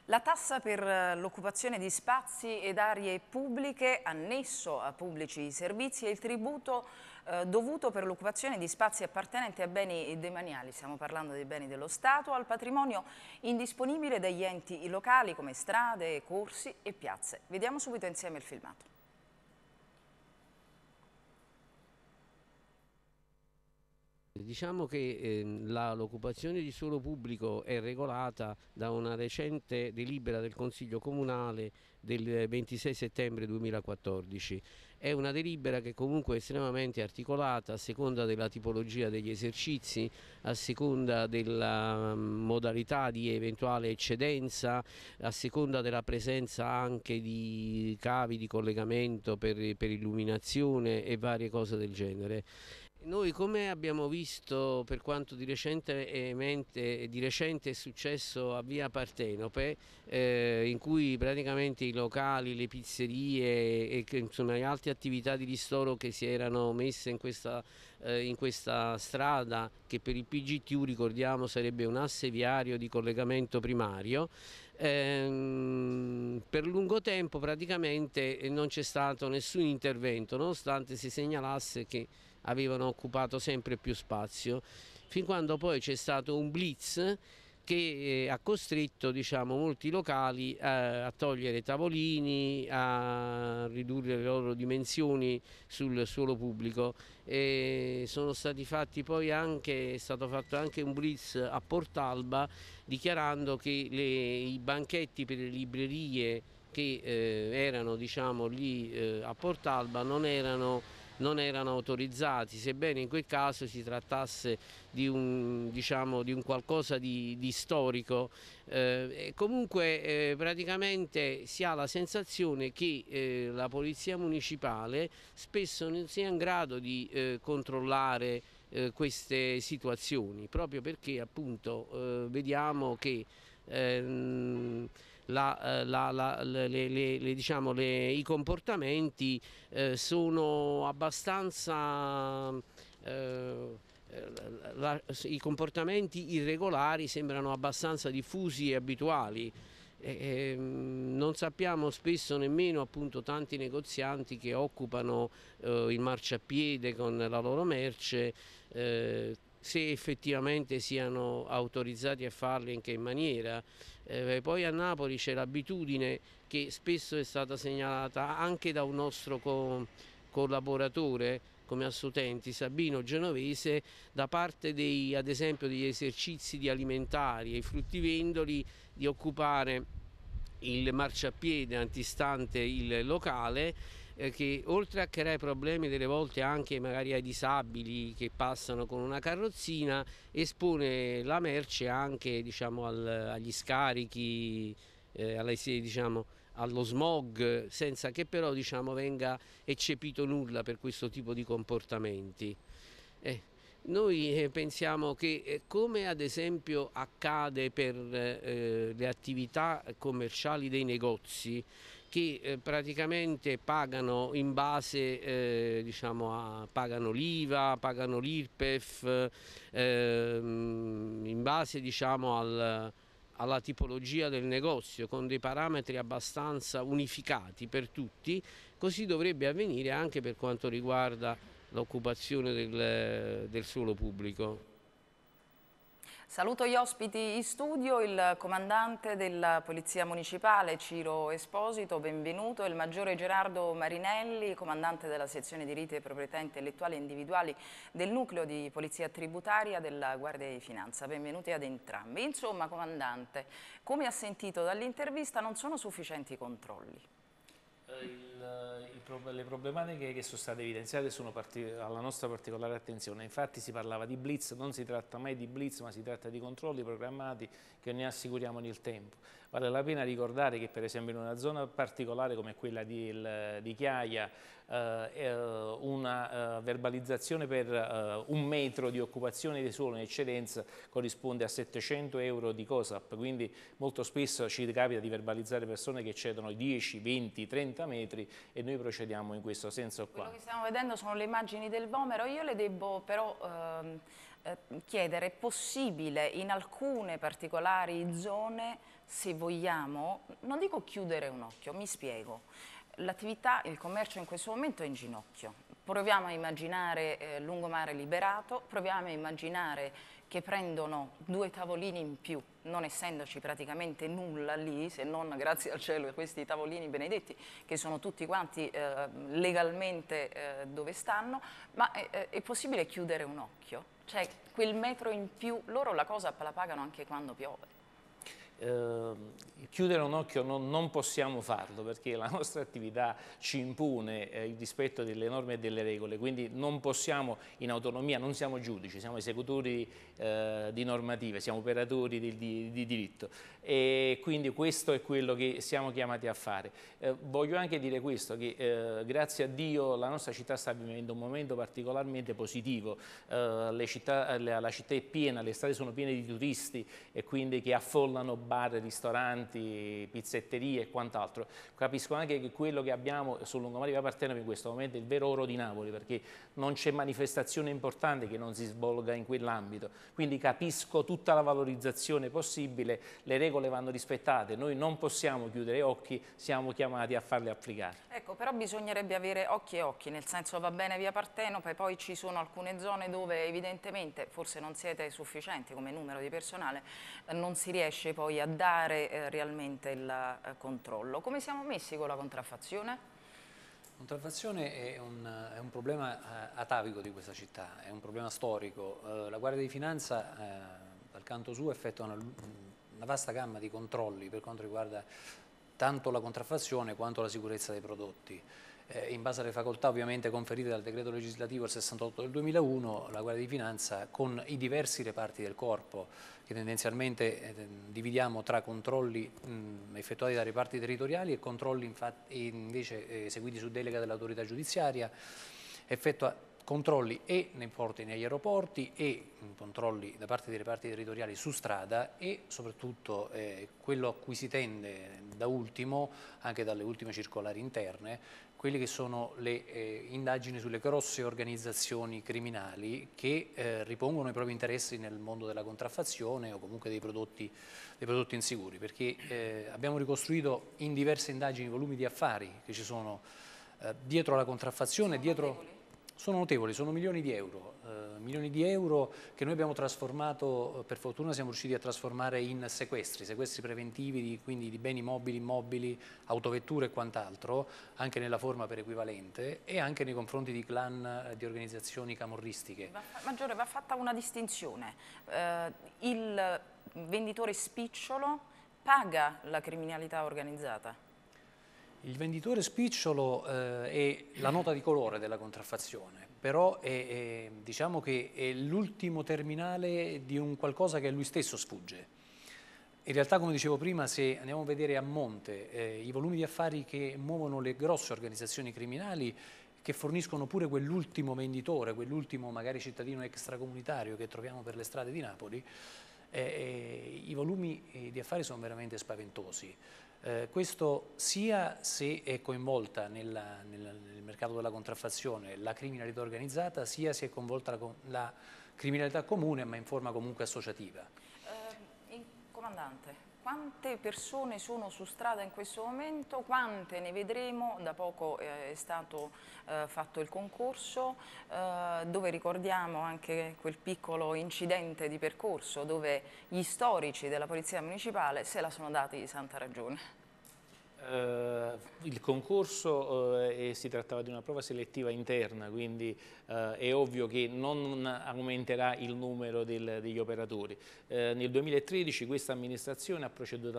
La tassa per l'occupazione di spazi ed aree pubbliche annesso a pubblici servizi e il tributo dovuto per l'occupazione di spazi appartenenti a beni demaniali, stiamo parlando dei beni dello Stato, al patrimonio indisponibile degli enti locali come strade, corsi e piazze. Vediamo subito insieme il filmato. Diciamo che l'occupazione di suolo pubblico è regolata da una recente delibera del Consiglio Comunale del 26 settembre 2014. È una delibera che comunque è estremamente articolata a seconda della tipologia degli esercizi, a seconda della modalità di eventuale eccedenza, a seconda della presenza anche di cavi di collegamento per illuminazione e varie cose del genere. Noi, come abbiamo visto per quanto di recente è successo a Via Partenope, in cui praticamente i locali, le pizzerie e insomma, altre attività di ristoro che si erano messe in questa strada, che per il PGTU ricordiamo sarebbe un asse viario di collegamento primario, per lungo tempo praticamente non c'è stato nessun intervento, nonostante si segnalasse che avevano occupato sempre più spazio, fin quando poi c'è stato un blitz che ha costretto, diciamo, molti locali a togliere tavolini, a ridurre le loro dimensioni sul suolo pubblico. E sono stati fatti poi anche, è stato fatto anche un blitz a Portalba dichiarando che i banchetti per le librerie che erano, diciamo, lì a Portalba non erano autorizzati, sebbene in quel caso si trattasse di un, diciamo, di un qualcosa di storico. Comunque praticamente si ha la sensazione che la Polizia Municipale spesso non sia in grado di controllare queste situazioni, proprio perché appunto vediamo che diciamo, i comportamenti sono abbastanza i comportamenti irregolari sembrano abbastanza diffusi e abituali. Non sappiamo spesso nemmeno appunto tanti negozianti che occupano il marciapiede con la loro merce se effettivamente siano autorizzati a farlo e in che maniera. Poi a Napoli c'è l'abitudine che spesso è stata segnalata anche da un nostro collaboratore come Assutenti, Sabino Genovese, da parte ad esempio degli esercizi di alimentari e fruttivendoli di occupare il marciapiede antistante il locale, che oltre a creare problemi delle volte anche magari ai disabili che passano con una carrozzina, espone la merce anche, diciamo, agli scarichi, diciamo, allo smog, senza che però, diciamo, venga eccepito nulla per questo tipo di comportamenti. Noi pensiamo che, come ad esempio accade per le attività commerciali dei negozi, che praticamente pagano in base, diciamo, pagano l'IVA, pagano l'IRPEF, in base, diciamo, alla tipologia del negozio, con dei parametri abbastanza unificati per tutti, così dovrebbe avvenire anche per quanto riguarda l'occupazione del suolo pubblico. Saluto gli ospiti in studio, il comandante della Polizia Municipale Ciro Esposito, benvenuto, e il maggiore Gerardo Marinelli, comandante della sezione diritti e proprietà intellettuali e individuali del nucleo di Polizia Tributaria della Guardia di Finanza. Benvenuti ad entrambi. Insomma, comandante, come ha sentito dall'intervista, non sono sufficienti i controlli. Le problematiche che sono state evidenziate sono alla nostra particolare attenzione. Infatti si parlava di blitz, non si tratta mai di blitz, ma si tratta di controlli programmati che ne assicuriamo nel tempo. Vale la pena ricordare che per esempio in una zona particolare come quella di Chiaia una verbalizzazione per 1 metro di occupazione di suolo in eccedenza corrisponde a 700 euro di COSAP, quindi molto spesso ci capita di verbalizzare persone che cedono 10, 20, 30 metri e noi procediamo in questo senso qua. Quello che stiamo vedendo sono le immagini del Vomero. Io le devo però chiedere, è possibile in alcune particolari zone, se vogliamo, non dico chiudere un occhio, mi spiego. L'attività, il commercio in questo momento è in ginocchio. Proviamo a immaginare lungomare liberato, proviamo a immaginare che prendono 2 tavolini in più, non essendoci praticamente nulla lì, se non grazie al cielo questi tavolini benedetti che sono tutti quanti legalmente dove stanno, ma è possibile chiudere un occhio? Cioè quel metro in più, loro la cosa la pagano anche quando piove. Chiudere un occhio non possiamo farlo perché la nostra attività ci impone il rispetto delle norme e delle regole, quindi non possiamo in autonomia, non siamo giudici, siamo esecutori di normative, siamo operatori di diritto e quindi questo è quello che siamo chiamati a fare. Voglio anche dire questo, che grazie a Dio la nostra città sta vivendo un momento particolarmente positivo, la città è piena, le strade sono piene di turisti e quindi che affollano bar, ristoranti, pizzetterie e quant'altro. Capisco anche che quello che abbiamo sul lungomare di Via Partenope in questo momento è il vero oro di Napoli, perché non c'è manifestazione importante che non si svolga in quell'ambito. Quindi capisco tutta la valorizzazione possibile, le regole vanno rispettate, noi non possiamo chiudere occhi, siamo chiamati a farle applicare. Ecco, però bisognerebbe avere occhi e occhi, nel senso va bene Via Partenope, poi ci sono alcune zone dove evidentemente, forse non siete sufficienti come numero di personale, non si riesce poi a dare realmente il controllo. Come siamo messi con la contraffazione? La contraffazione è un problema atavico di questa città, è un problema storico. La Guardia di Finanza, dal canto suo, effettua una vasta gamma di controlli per quanto riguarda tanto la contraffazione quanto la sicurezza dei prodotti. In base alle facoltà ovviamente conferite dal decreto legislativo 68 del 2001, la Guardia di Finanza con i diversi reparti del corpo che tendenzialmente dividiamo tra controlli effettuati dai reparti territoriali e controlli invece eseguiti su delega dell'autorità giudiziaria, effettua controlli e nei porti e negli aeroporti e controlli da parte dei reparti territoriali su strada e soprattutto quello a cui si tende da ultimo, anche dalle ultime circolari interne, quelle che sono le indagini sulle grosse organizzazioni criminali che ripongono i propri interessi nel mondo della contraffazione o comunque dei prodotti insicuri, perché abbiamo ricostruito in diverse indagini volumi di affari che ci sono dietro la contraffazione, sono notevoli, sono milioni di euro che noi abbiamo trasformato, per fortuna siamo riusciti a trasformare in sequestri preventivi, quindi di beni mobili, immobili, autovetture e quant'altro, anche nella forma per equivalente e anche nei confronti di clan, di organizzazioni camorristiche. Maggiore, va fatta una distinzione. Il venditore spicciolo paga la criminalità organizzata? Il venditore spicciolo è la nota di colore della contraffazione, però diciamo che è l'ultimo terminale di un qualcosa che a lui stesso sfugge. In realtà, come dicevo prima, se andiamo a vedere a monte i volumi di affari che muovono le grosse organizzazioni criminali, che forniscono pure quell'ultimo venditore, quell'ultimo magari cittadino extracomunitario che troviamo per le strade di Napoli, i volumi di affari sono veramente spaventosi. Questo sia se è coinvolta nel mercato della contraffazione la criminalità organizzata, sia se è coinvolta la criminalità comune, ma in forma comunque associativa. Comandante, quante persone sono su strada in questo momento? Quante ne vedremo? Da poco è stato fatto il concorso, dove ricordiamo anche quel piccolo incidente di percorso dove gli storici della Polizia Municipale se la sono dati di santa ragione. Il concorso si trattava di una prova selettiva interna, quindi è ovvio che non aumenterà il numero degli operatori. Nel 2013 questa amministrazione ha proceduto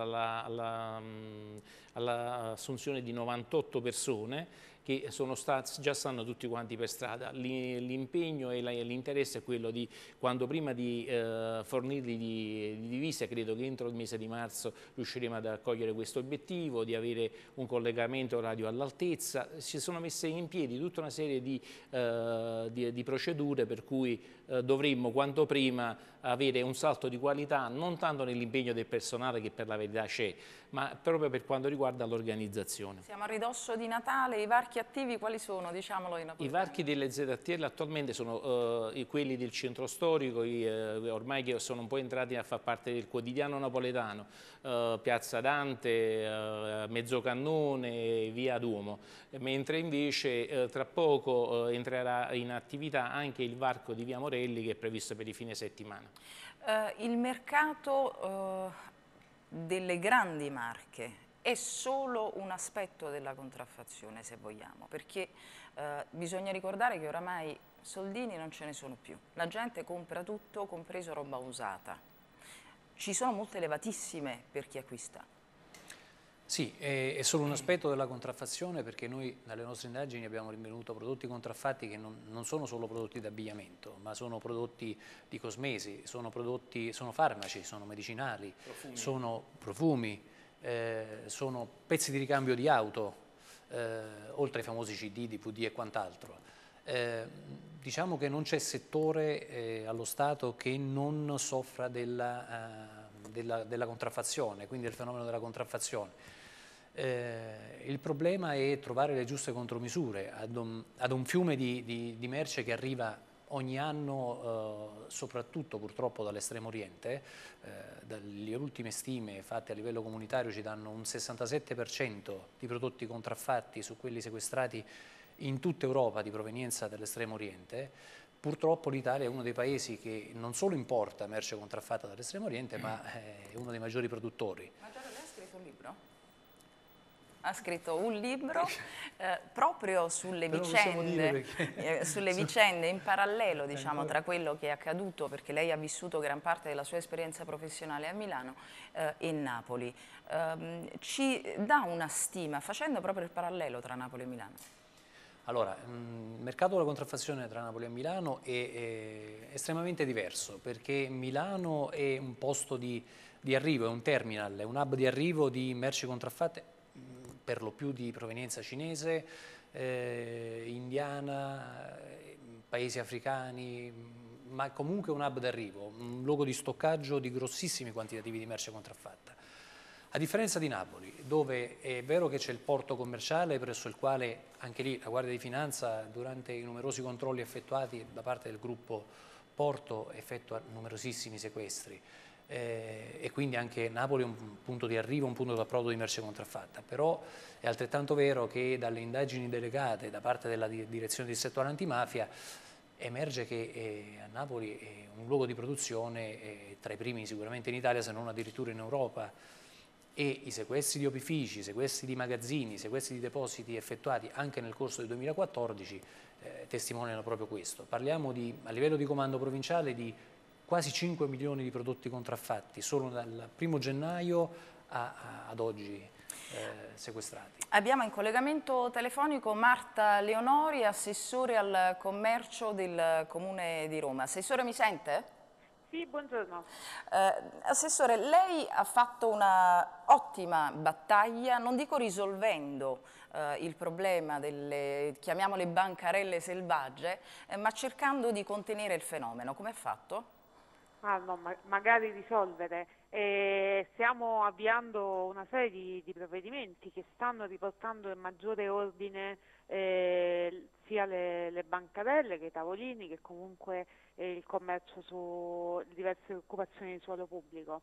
all'assunzione di 98 persone che già stanno tutti quanti per strada. L'impegno e l'interesse è quello di, quando prima di fornirli di divise, credo che entro il mese di marzo riusciremo ad accogliere questo obiettivo, di avere un collegamento radio all'altezza. Si sono messe in piedi tutta una serie di procedure per cui dovremmo quanto prima avere un salto di qualità, non tanto nell'impegno del personale che per la verità c'è, ma proprio per quanto riguarda l'organizzazione. Siamo a ridosso di Natale, i varchi attivi quali sono? Diciamolo in I napoletano. varchi delle ZTL attualmente sono quelli del centro storico, ormai che sono un po' entrati a far parte del quotidiano napoletano, Piazza Dante, Mezzocannone, Via Duomo, mentre invece tra poco entrerà in attività anche il varco di Via Morelli che è previsto per i fine settimana. Il mercato delle grandi marche è solo un aspetto della contraffazione, se vogliamo, perché bisogna ricordare che oramai soldini non ce ne sono più. La gente compra tutto, compreso roba usata. Ci sono multe elevatissime per chi acquista. Sì, è solo un aspetto della contraffazione, perché noi dalle nostre indagini abbiamo rinvenuto prodotti contraffatti che non sono solo prodotti d'abbigliamento, ma sono prodotti di cosmesi, sono farmaci, sono medicinali, sono profumi, sono pezzi di ricambio di auto, oltre ai famosi CD, DVD e quant'altro. Diciamo che non c'è settore allo Stato che non soffra della contraffazione, quindi del fenomeno della contraffazione. Il problema è trovare le giuste contromisure ad un fiume di merce che arriva ogni anno, soprattutto purtroppo dall'estremo oriente. Dalle ultime stime fatte a livello comunitario ci danno un 67% di prodotti contraffatti su quelli sequestrati in tutta Europa di provenienza dell'estremo oriente. Purtroppo l'Italia è uno dei paesi che non solo importa merce contraffatta dall'estremo oriente, ma è uno dei maggiori produttori. Ma Giorgio, lei ha scritto un libro? Ha scritto un libro proprio sulle vicende in parallelo, diciamo, tra quello che è accaduto, perché lei ha vissuto gran parte della sua esperienza professionale a Milano e Napoli. Ci dà una stima, facendo proprio il parallelo tra Napoli e Milano? Allora, il mercato della contraffazione tra Napoli e Milano è estremamente diverso, perché Milano è un posto di arrivo, è un terminal, è un hub di arrivo di merci contraffatte, per lo più di provenienza cinese, indiana, paesi africani, ma comunque un hub d'arrivo, un luogo di stoccaggio di grossissimi quantitativi di merce contraffatta. A differenza di Napoli, dove è vero che c'è il porto commerciale presso il quale anche lì la Guardia di Finanza, durante i numerosi controlli effettuati da parte del gruppo Porto, effettua numerosissimi sequestri, e quindi anche Napoli è un punto di arrivo, un punto d'approdo di merce contraffatta. Però è altrettanto vero che dalle indagini delegate da parte della direzione distrettuale antimafia emerge che a Napoli è un luogo di produzione tra i primi sicuramente in Italia, se non addirittura in Europa, e i sequestri di opifici, i sequestri di magazzini, i sequestri di depositi effettuati anche nel corso del 2014 testimoniano proprio questo. Parliamo a livello di comando provinciale di quasi 5 milioni di prodotti contraffatti solo dal 1° gennaio ad oggi sequestrati. Abbiamo in collegamento telefonico Marta Leonori, assessore al commercio del Comune di Roma. Assessore, mi sente? Sì, buongiorno. Assessore, lei ha fatto una ottima battaglia, non dico risolvendo il problema delle, chiamiamole, bancarelle selvagge, ma cercando di contenere il fenomeno. Come ha fatto? Ah, no, magari risolvere. Stiamo avviando una serie di provvedimenti che stanno riportando in maggiore ordine sia le bancarelle che i tavolini, che comunque il commercio su diverse occupazioni di suolo pubblico.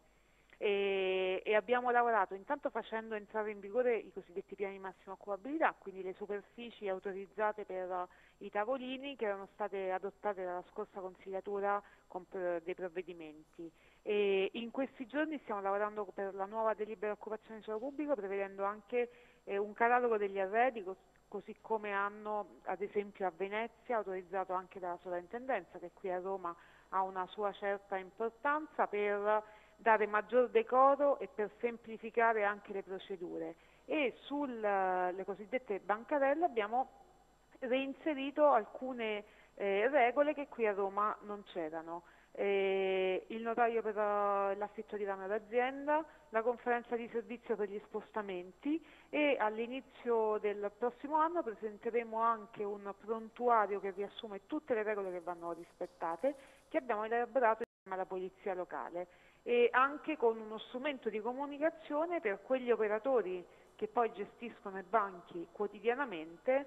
E abbiamo lavorato intanto facendo entrare in vigore i cosiddetti piani di massima occupabilità, quindi le superfici autorizzate per i tavolini che erano state adottate dalla scorsa consigliatura con dei provvedimenti. E in questi giorni stiamo lavorando per la nuova delibera occupazione di suolo pubblico, prevedendo anche un catalogo degli arredi, così come hanno ad esempio a Venezia, autorizzato anche dalla sovrintendenza, che qui a Roma ha una sua certa importanza, per dare maggior decoro e per semplificare anche le procedure. E sulle cosiddette bancarelle abbiamo reinserito alcune regole che qui a Roma non c'erano. il notaio per l'affitto di ramo d'azienda, la conferenza di servizio per gli spostamenti e all'inizio del prossimo anno presenteremo anche un prontuario che riassume tutte le regole che vanno rispettate, che abbiamo elaborato insieme alla polizia locale, e anche con uno strumento di comunicazione per quegli operatori che poi gestiscono i banchi quotidianamente,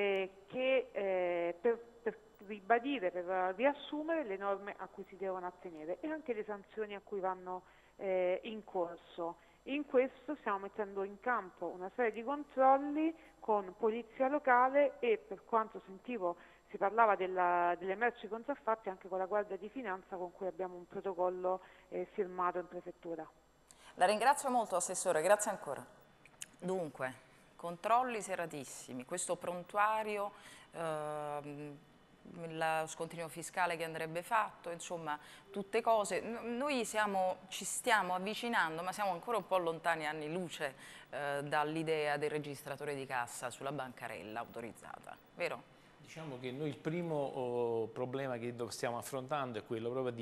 per ribadire, per riassumere le norme a cui si devono attenere e anche le sanzioni a cui vanno in corso. In questo stiamo mettendo in campo una serie di controlli con polizia locale e, per quanto sentivo si parlava delle merci contraffatte, anche con la Guardia di Finanza, con cui abbiamo un protocollo firmato in prefettura. La ringrazio molto, Assessore, grazie ancora. Dunque, controlli seratissimi, questo prontuario, lo scontrino fiscale che andrebbe fatto, insomma tutte cose. Noi ci stiamo avvicinando, ma siamo ancora un po' lontani anni luce dall'idea del registratore di cassa sulla bancarella autorizzata, vero? Diciamo che noi il primo problema che stiamo affrontando è quello proprio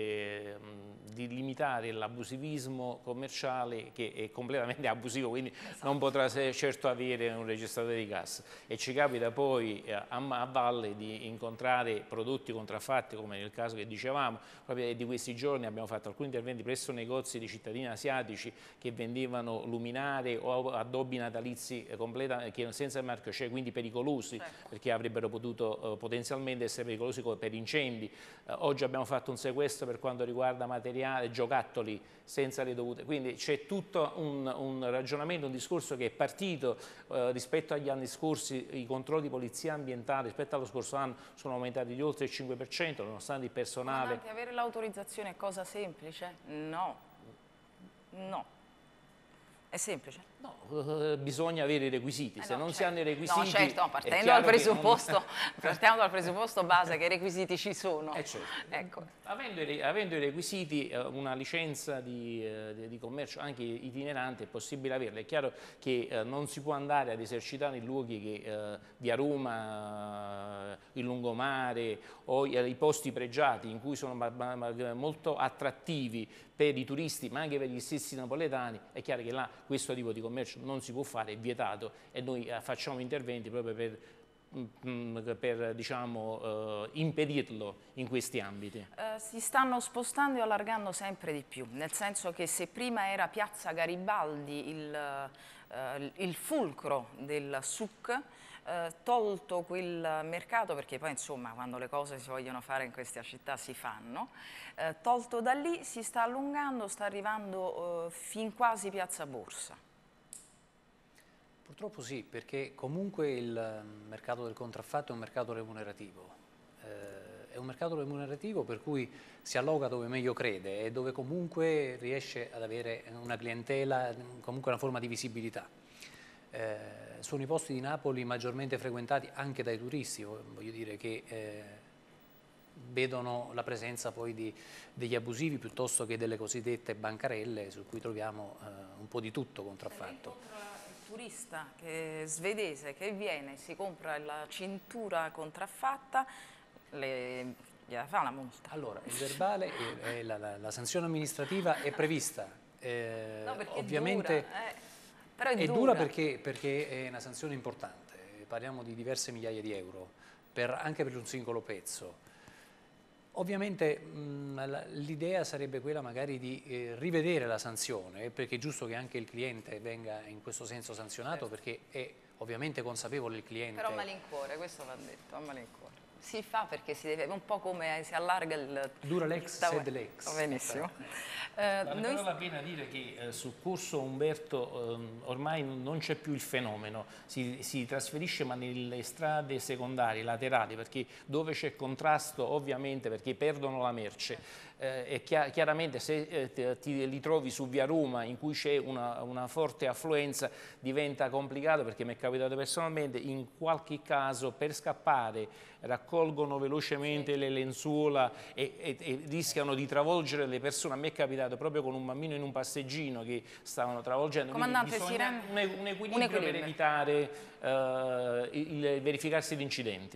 di limitare l'abusivismo commerciale, che è completamente abusivo, quindi non potrà certo avere un registratore di cassa, e ci capita poi a valle di incontrare prodotti contraffatti, come nel caso che dicevamo. Proprio di questi giorni abbiamo fatto alcuni interventi presso negozi di cittadini asiatici che vendevano luminare o addobbi natalizi senza il marchio CE, quindi pericolosi, certo, perché avrebbero potuto potenzialmente essere pericolosi per incendi. Oggi abbiamo fatto un sequestro per quanto riguarda materiale, giocattoli senza le dovute, quindi c'è tutto un ragionamento, un discorso che è partito rispetto agli anni scorsi. I controlli di polizia ambientale rispetto allo scorso anno sono aumentati di oltre il 5%, nonostante il personale... Comandante, avere l'autorizzazione è cosa semplice? No, no. È semplice? No, bisogna avere i requisiti, se non si hanno i requisiti... No, certo, partiamo dal presupposto base che i requisiti ci sono. Certo. Ecco. Avendo i requisiti, una licenza di commercio anche itinerante è possibile averla. È chiaro che non si può andare ad esercitare in luoghi via Roma, il lungomare o i posti pregiati, in cui sono molto attrattivi per i turisti ma anche per gli stessi napoletani. È chiaro che là questo tipo di commercio non si può fare, è vietato, e noi facciamo interventi proprio per diciamo, impedirlo in questi ambiti. Si stanno spostando e allargando sempre di più, nel senso che se prima era Piazza Garibaldi il fulcro del SUC, tolto quel mercato, perché poi insomma quando le cose si vogliono fare in questa città si fanno, tolto da lì si sta allungando, sta arrivando fin quasi Piazza Borsa. Purtroppo sì, perché comunque il mercato del contraffatto è un mercato remunerativo. È un mercato remunerativo per cui si alloga dove meglio crede e dove comunque riesce ad avere una clientela, comunque una forma di visibilità. Sono i posti di Napoli maggiormente frequentati anche dai turisti, voglio dire, che vedono la presenza poi degli abusivi piuttosto che delle cosiddette bancarelle, su cui troviamo un po' di tutto contraffatto. Il turista svedese che viene, si compra la cintura contraffatta, gliela fa la multa. Allora, il verbale e la sanzione amministrativa è prevista, no, ovviamente è dura, però è dura perché è una sanzione importante, parliamo di diverse migliaia di euro, anche per un singolo pezzo. Ovviamente l'idea sarebbe quella magari di rivedere la sanzione, perché è giusto che anche il cliente venga in questo senso sanzionato, certo, perché è ovviamente consapevole il cliente. Però a malincuore, questo va detto, a malincuore. Si fa perché si deve, un po' come si allarga il... Dura l'ex, sed l'ex. Benissimo. Vale la pena dire che sul corso Umberto ormai non c'è più il fenomeno, si trasferisce ma nelle strade secondarie, laterali, perché dove c'è contrasto ovviamente perché perdono la merce. E chiaramente se ti ritrovi su via Roma in cui c'è una forte affluenza diventa complicato, perché mi è capitato personalmente, in qualche caso per scappare raccolgono velocemente le lenzuola e rischiano di travolgere le persone. A me è capitato proprio con un bambino in un passeggino che stavano travolgendo. Comandante, bisogna un equilibrio per evitare il verificarsi di incidenti.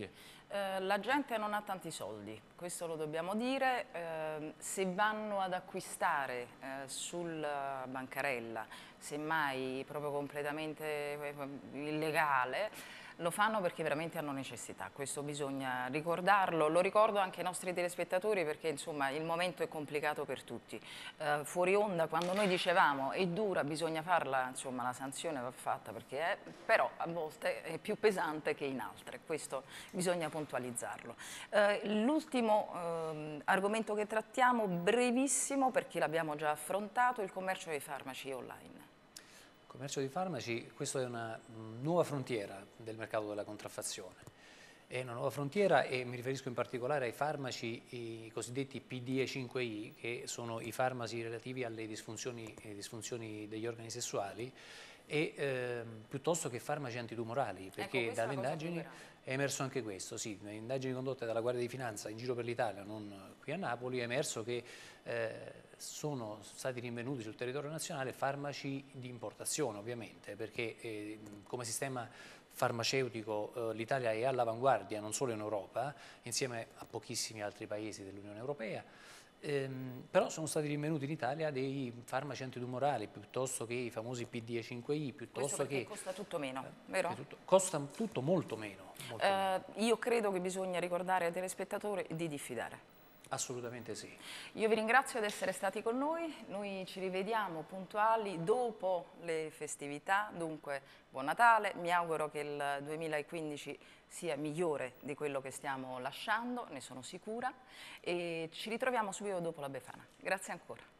La gente non ha tanti soldi, questo lo dobbiamo dire. Se vanno ad acquistare sulla bancarella, semmai proprio completamente illegale, lo fanno perché veramente hanno necessità, questo bisogna ricordarlo, lo ricordo anche ai nostri telespettatori perché insomma il momento è complicato per tutti. Fuori onda quando noi dicevamo è dura, bisogna farla, insomma la sanzione va fatta perché è, però a volte è più pesante che in altre, questo bisogna puntualizzarlo. L'ultimo argomento che trattiamo, brevissimo perché l'abbiamo già affrontato, il commercio dei farmaci online. Il commercio di farmaci, questa è una nuova frontiera del mercato della contraffazione. È una nuova frontiera e mi riferisco in particolare ai farmaci, i cosiddetti PDE5I, che sono i farmaci relativi alle disfunzioni degli organi sessuali, piuttosto che farmaci antitumorali, perché ecco, dalle indagini è emerso anche questo, sì, nelle indagini condotte dalla Guardia di Finanza in giro per l'Italia, non qui a Napoli, è emerso che sono stati rinvenuti sul territorio nazionale farmaci di importazione ovviamente, perché come sistema farmaceutico l'Italia è all'avanguardia non solo in Europa, insieme a pochissimi altri paesi dell'Unione Europea, però sono stati rinvenuti in Italia dei farmaci antitumorali piuttosto che i famosi PDE5I, piuttosto che costa tutto meno, vero? Costa tutto molto meno. Io credo che bisogna ricordare ai telespettatori di diffidare. Assolutamente sì. Io vi ringrazio di essere stati con noi ci rivediamo puntuali dopo le festività, dunque buon Natale, mi auguro che il 2015 sia migliore di quello che stiamo lasciando, ne sono sicura, e ci ritroviamo subito dopo la Befana. Grazie ancora.